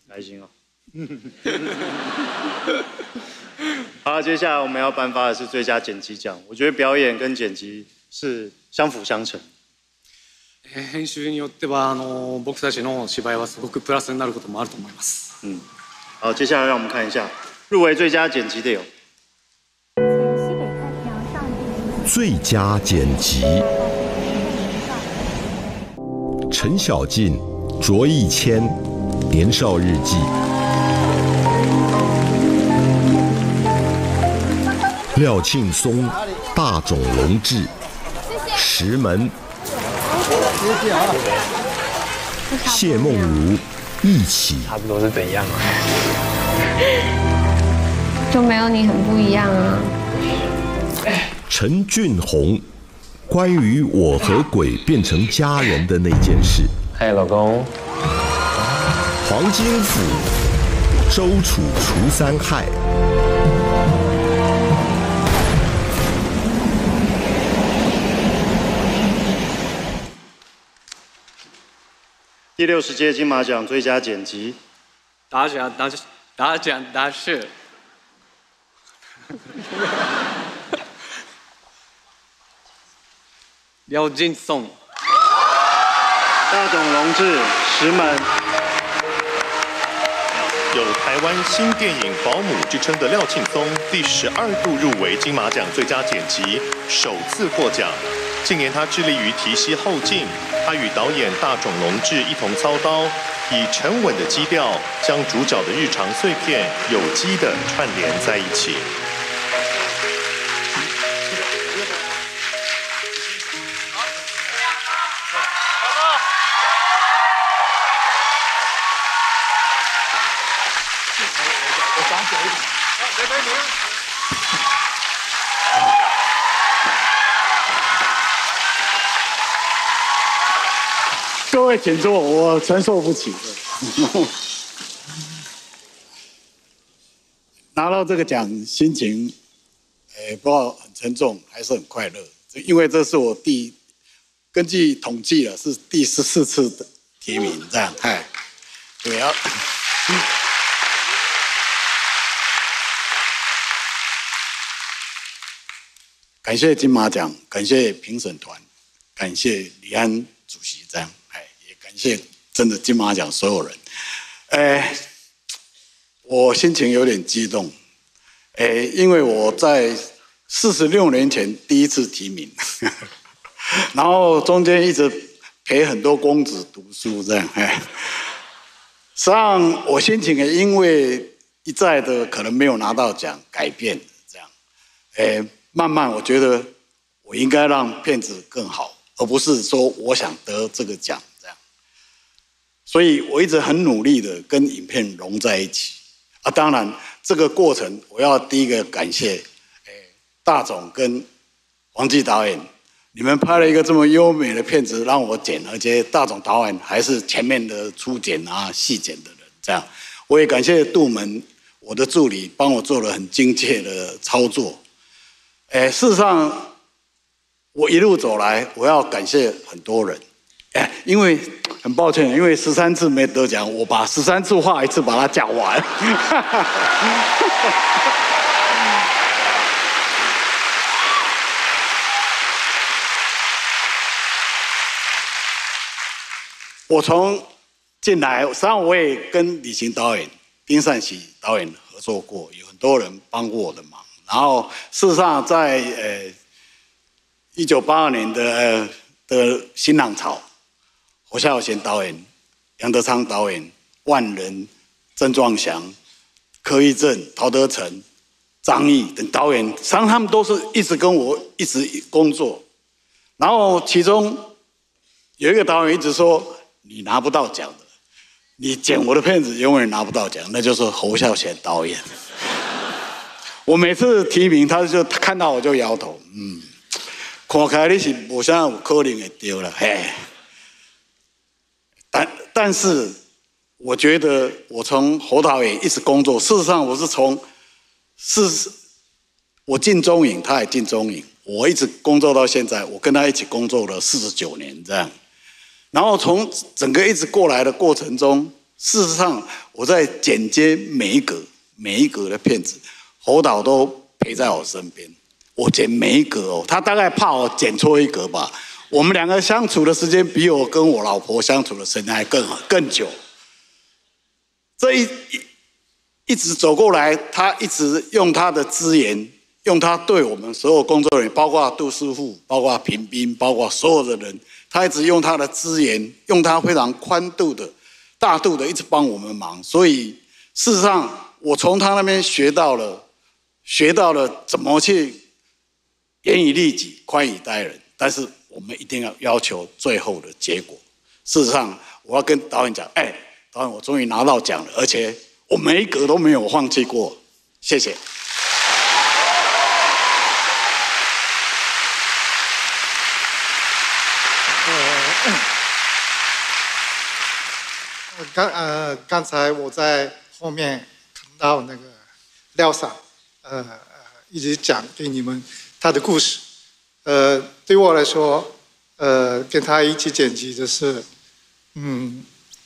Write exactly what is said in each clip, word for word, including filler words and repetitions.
开心哦。好，接下来我们要颁发的是最佳剪辑奖。我觉得表演跟剪辑是相辅相成。 編集によってはあの僕たちの芝居はすごくプラスになることもあると思います。 嗯，好，接下来让我们看一下入围最佳剪辑的有。 最佳剪辑：陈小进、卓亦谦，《年少日记》。廖庆松、大冢龙志，石门。谢谢啊。谢梦如，一起。 差不多是怎样啊？ 就没有你很不一样啊。 陈俊宏，关于我和鬼变成家人的那件事。 嗨，老公。 黄金甫，周楚除三害。 第六十届金马奖最佳剪辑， 打奖打打奖打是。廖劲松、 大冢龙志、石门。 有台湾新电影保姆之称的廖庆松，第十二度入围金马奖最佳剪辑，首次获奖。近年他致力于提携后进，他与导演大冢龙志一同操刀，以沉稳的基调，将主角的日常碎片有机地串联在一起。 各位请坐，我承受不起。拿到这个奖，心情，诶，不知道很沉重还是很快乐，因为这是我第，根据统计了是第十四次的提名，这样，哎，对啊。感谢金马奖，感谢评审团，感谢李安主席，这样。感谢真的金马奖所有人，哎，我心情有点激动，哎，因为我在四十六年前第一次提名，然后中间一直陪很多公子读书，这样，哎，实际上我心情也因为一再的可能没有拿到奖改变，这样，哎，慢慢我觉得我应该让片子更好，而不是说我想得这个奖。所以我一直很努力的跟影片融在一起啊！当然，这个过程我要第一个感谢，诶，大总跟黄季导演，你们拍了一个这么优美的片子让我剪，而且大总导演还是前面的初剪啊、细剪的人，这样，我也感谢杜门，我的助理帮我做了很精切的操作。诶，事实上，我一路走来，我要感谢很多人。哎，因为很抱歉，因为十三次没得奖，我把十三次话一次把它讲完。我从进来，实际上我也跟李行导演、丁善喜导演合作过，有很多人帮过我的忙。然后事实上在，在呃一九八二年的呃的新浪潮。侯孝贤导演、杨德昌导演、万人、郑壮祥、柯一正、陶德成、张毅等导演，实际上他们都是一直跟我一直工作。然后其中有一个导演一直说：“你拿不到奖的，你剪我的片子永远拿不到奖。”那就是侯孝贤导演。我每次提名，他就看到我就摇头，嗯，看起来你是无啥有可能会丢了，嘿。但但是，我觉得我从侯导演一直工作，事实上我是从是，我进中影，他也进中影，我一直工作到现在，我跟他一起工作了四十九年这样。然后从整个一直过来的过程中， 事实上，我在剪接每一格每一格的片子，侯导都陪在我身边。我剪每一格哦，他大概怕我剪错一格吧。我们两个相处的时间比我跟我老婆相处的时间还更更久。这一一一直走过来，他一直用他的资源，用他对我们所有工作人员，包括杜师傅，包括平斌，包括所有的人，他一直用他的资源，用他非常宽度的、大度的，一直帮我们忙。所以事实上，我从他那边学到了，学到了怎么去严以律己，宽以待人。但是我们一定要要求最后的结果。事实上，我要跟导演讲，哎，导演，我终于拿到奖了，而且我每一格都没有放弃过。谢谢。 刚呃，刚才我在后面看到那个廖桑，呃呃，一直讲给你们他的故事。呃，对我来说，呃，跟他一起剪辑的是，嗯，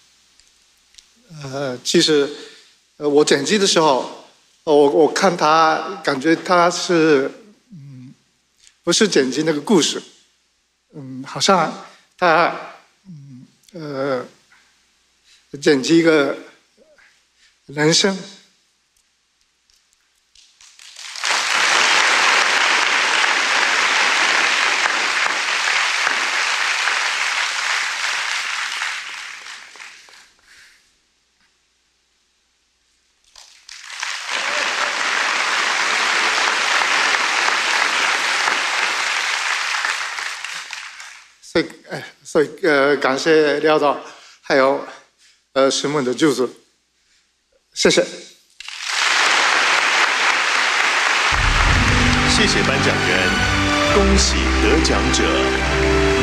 呃，其实，呃，我剪辑的时候，我我看他，感觉他是，嗯，不是剪辑那个故事，嗯，好像他，嗯，呃。剪辑一个人生，所以，呃，所以，呃，感谢廖导，还有。呃，石门的救助，谢谢。 谢谢颁奖人，恭喜得奖者。